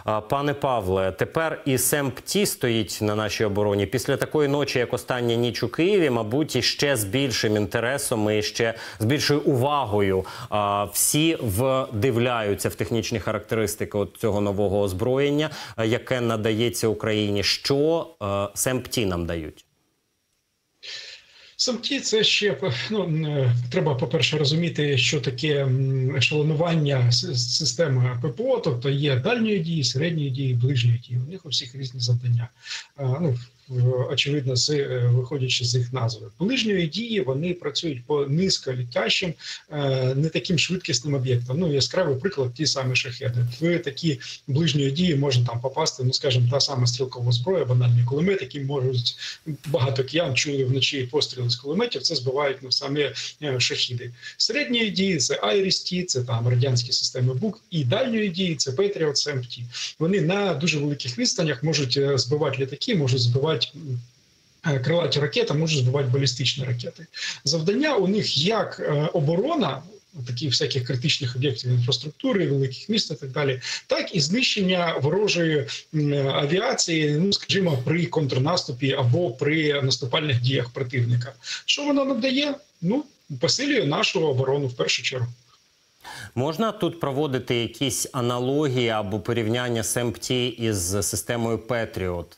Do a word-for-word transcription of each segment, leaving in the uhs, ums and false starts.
Пане Павле, тепер і СемПТі стоїть на нашій обороні. Після такої ночі, як остання ніч у Києві, мабуть, і ще з більшим інтересом і ще з більшою увагою всі вдивляються в технічні характеристики от цього нового озброєння, яке надається Україні. Що СемПТі нам дають? СемПТі – це ще, ну, треба, по-перше, розуміти, що таке ешелонування системи ППО, тобто є дальньої дії, середньої дії, ближньої дії. У них у всіх різні завдання. Ну, очевидно, з, виходячи з їх назви. Ближньої дії вони працюють по низьколітящим, не таким швидкісним об'єктам. Ну, яскравий приклад – ті самі шахеди. В такі ближньої дії можна там попасти, ну, скажімо, та сама стрілкова зброя, банальний кулемет, які можуть, багато киян чули вночі постріли з кулеметів, це збивають, ну, самі шахіди. Середньої дії – це Айріс-Ті, це там радянські системи БУК, і дальньої дії – це Петріот, СемПТі. Вони на дуже великих відстанях можуть збивати літаки, можуть збивати крилаті ракети, можуть збивати балістичні ракети. Завдання у них як оборона таких всяких критичних об'єктів інфраструктури, великих міст і так далі, так і знищення ворожої авіації, ну, скажімо, при контрнаступі або при наступальних діях противника. Що воно нам дає? Ну, посилює нашу оборону в першу чергу. Можна тут проводити якісь аналогії або порівняння СемПТі із системою Петріот?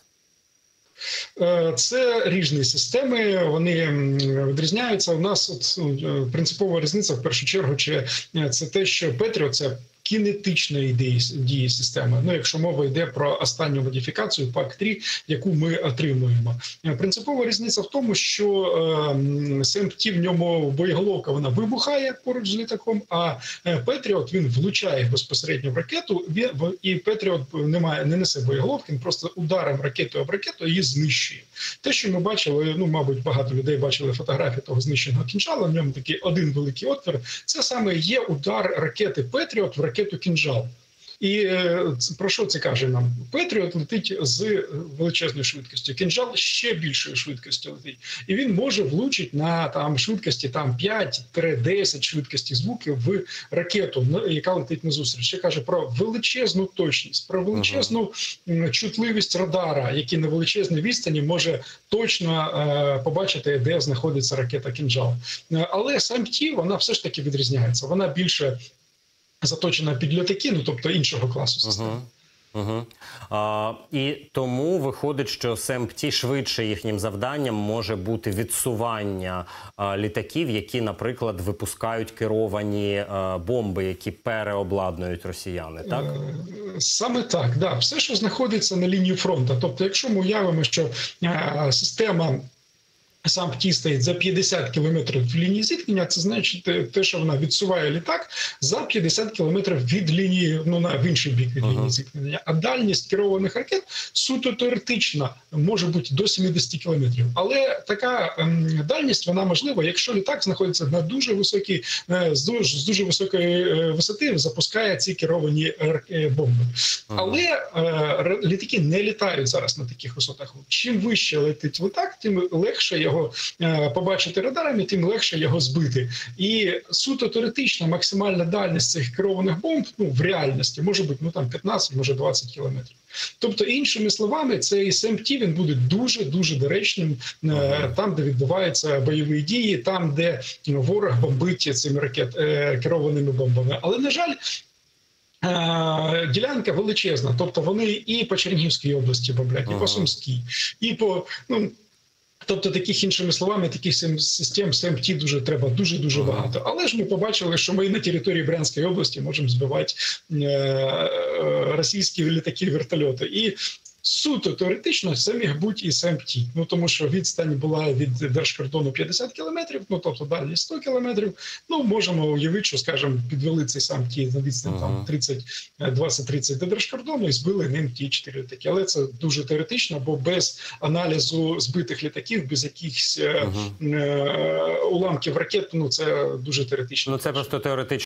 Це різні системи, вони відрізняються. У нас от, принципова різниця, в першу чергу, чи це те, що Петріот – це кінетичної дії, дії системи. Ну, якщо мова йде про останню модифікацію пак три, яку ми отримуємо. Принципова різниця в тому, що е, СемПТі в ньому боєголовка, вона вибухає поруч з літаком, а Петріот, він влучає безпосередньо в ракету, і Петріот не, має, не несе боєголовки, він просто ударом ракетою об ракету її знищує. Те, що ми бачили, ну, мабуть, багато людей бачили фотографії того знищеного кінжала, в ньому такий один великий отвір, це саме є удар ракети Петріот в ракету «Кінжал». І е, про що це каже нам? Петріот летить з величезною швидкістю, «Кінжал» ще більшою швидкістю летить. І він може влучити на там, швидкості там, п'ять-десять швидкості звуків в ракету, яка летить назустріч. Це каже про величезну точність, про величезну ага. чутливість радара, який на величезній відстані може точно е, побачити, де знаходиться ракета «Кінжал». Але СемПТі, вона все ж таки відрізняється. Вона більше заточена під літаки, ну, тобто іншого класу системи. Угу. Угу. А, і тому виходить, що СемПТі швидше їхнім завданням може бути відсування а, літаків, які, наприклад, випускають керовані а, бомби, які переобладнують росіяни, так? Саме так, да. Все, що знаходиться на лінії фронту. Тобто, якщо ми уявимо, що а, система СемПТі стоїть за п'ятдесят кілометрів в лінії зіткнення, це значить те, що вона відсуває літак за п'ятдесят кілометрів від лінії, ну, на в інший бік від ага. лінії зіткнення. А дальність керованих ракет суто теоретично може бути до сімдесят кілометрів. Але така ем, дальність, вона можлива, якщо літак знаходиться на дуже високій, е, з, дуже, з дуже високої е, висоти, запускає ці керовані е, бомби. Ага. Але е, літаки не літають зараз на таких висотах. Чим вище летить літак, тим легше його його побачити радарами, тим легше його збити. І суто теоретично максимальна дальність цих керованих бомб, ну, в реальності може бути, ну, там п'ятнадцять, може двадцять кілометрів. Тобто, іншими словами, цей СемПТі, він буде дуже-дуже доречним ага. там, де відбуваються бойові дії, там, де ворог бомбить цими ракет, керованими бомбами. Але, на жаль, ділянка величезна. Тобто, вони і по Чернігівській області бомблять, ага. і по Сумській, і по... ну, Тобто, таких, іншими словами, таких систем СемПТі дуже треба дуже-дуже багато. Але ж ми побачили, що ми на території Брянської області можемо збивати е російські літаки, вертольоти. І суто теоретично це міг бути і СемПТі. Ну, тому що відстань була від держкордону п'ятдесят кілометрів, ну, тобто далі сто кілометрів. Ну, можемо уявити, що, скажімо, підвели цей СемПТі на відстань там двадцять-тридцять до держкордону і збили ним ті чотири літаки. Але це дуже теоретично, бо без аналізу збитих літаків, без якихось uh -huh. е уламків ракет, ну, це дуже теоретично. Ну, це просто теоретично.